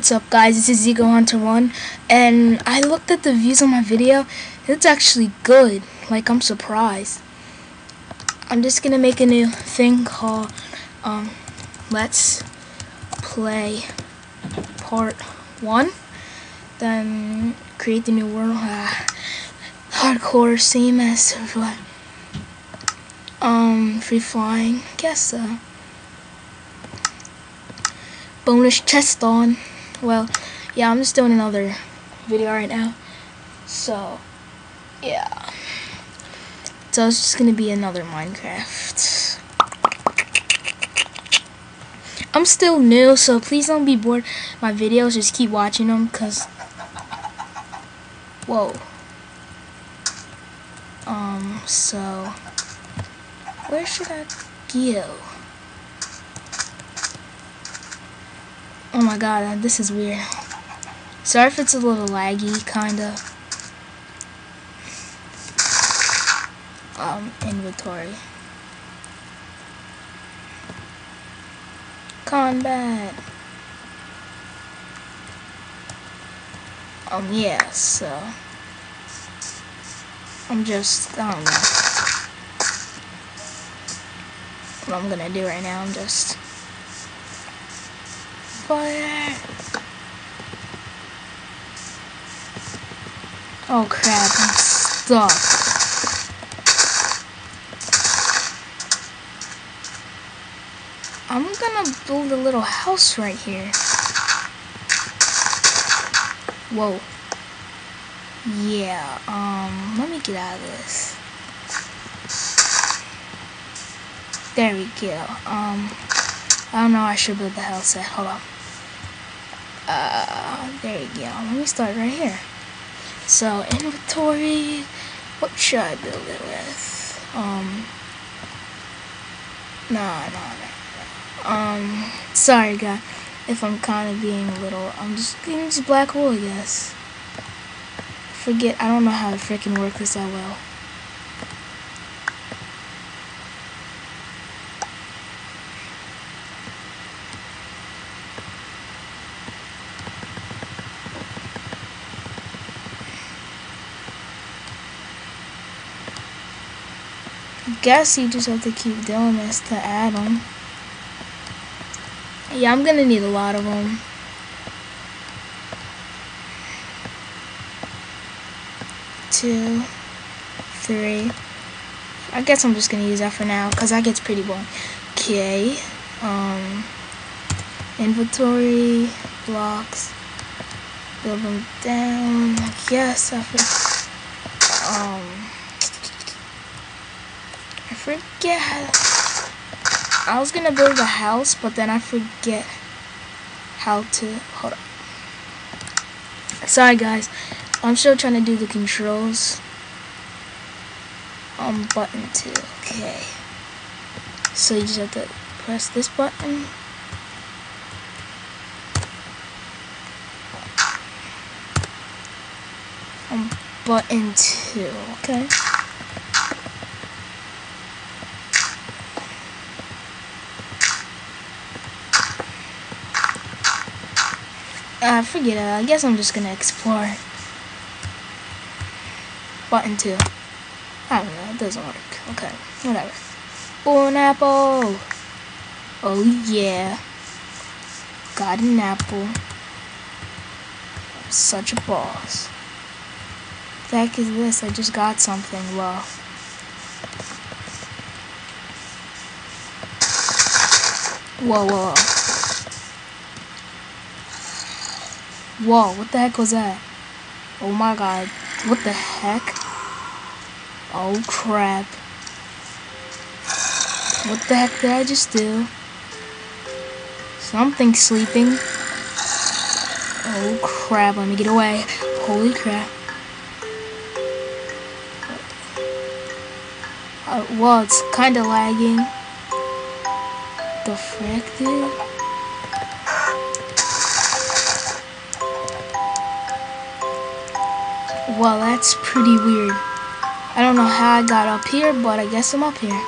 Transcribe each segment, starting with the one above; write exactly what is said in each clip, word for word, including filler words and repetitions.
What's up, guys? This is Ego Hunter one, and I looked at the views on my video. It's actually good. Like, I'm surprised. I'm just gonna make a new thing called um, Let's Play Part one. Then create the new world. Uh, hardcore, same as what? Um, free flying. Guess so. Bonus chest on. Well, yeah, I'm just doing another video right now. So, yeah. So it's just gonna be another Minecraft. I'm still new, so please don't be bored. My videos, just keep watching them, cause whoa. Um. So, where should I go? Oh my god, this is weird. Sorry if it's a little laggy, kinda. Um, inventory. Combat. Um, yeah, so. I'm just, I don't know. What I'm gonna do right now, I'm just. Fire. Oh crap, I'm stuck. I'm gonna build a little house right here. Whoa. Yeah, um, let me get out of this. There we go. Um, I don't know, I should build the house at. Hold on. Uh, there you go. Let me start right here. So, inventory. What should I build it with? Um, no, no, no. Um, sorry, guys, if I'm kind of being a little. I'm just getting this black wool, I guess. Forget. I don't know how to freaking work this that well. Guess you just have to keep doing this to add them. Yeah, I'm gonna need a lot of them. Two, three. I guess I'm just gonna use that for now because that gets pretty boring. Okay. Um. Inventory blocks. Build them down. I guess I forget. Um. I forget how, I was gonna build a house, but then I forget how to, hold on. Sorry guys, I'm still trying to do the controls. Um, button two, okay. So you just have to press this button. Um, button two, okay. Uh, forget it. I guess I'm just gonna explore. Button two. I don't know. It doesn't work. Okay. Whatever. Oh, an apple. Oh yeah. Got an apple. I'm such a boss. What the heck is this? I just got something. Well. Whoa, whoa, whoa. Whoa, what the heck was that? Oh my god. What the heck? Oh crap. What the heck did I just do? Something's sleeping. Oh crap, let me get away. Holy crap. Uh, well, it's kinda lagging. The frick, dude? Well, that's pretty weird. I don't know how I got up here, but I guess I'm up here.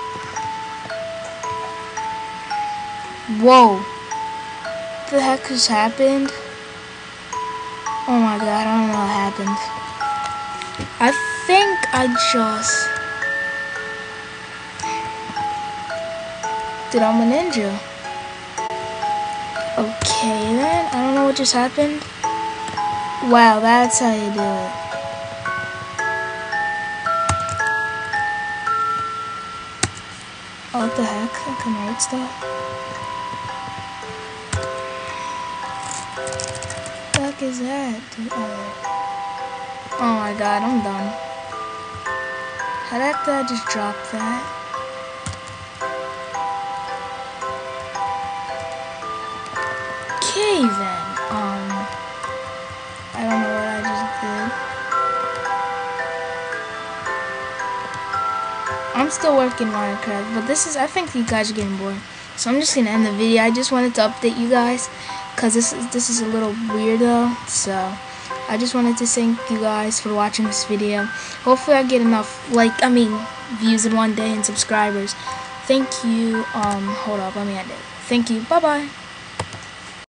Whoa. What the heck just happened? Oh my god, I don't know what happened. I think I just... Dude, I'm a ninja. Okay then, I don't know what just happened. Wow, that's how you do it. Oh, what the heck? I can write stuff. What the heck is that, dude? Oh. Oh my god, I'm done. How did I just drop that? Okay then. Um, I don't know what I just did. I'm still working Minecraft, but this is, I think you guys are getting bored. So I'm just gonna end the video. I just wanted to update you guys, cause this is this is a little weirdo. So I just wanted to thank you guys for watching this video. Hopefully I get enough, like, I mean, views in one day and subscribers. Thank you. Um, hold up, let me end it. Thank you. Bye bye.